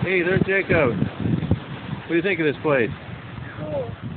Hey, there's Jakob. What do you think of this place? Cool.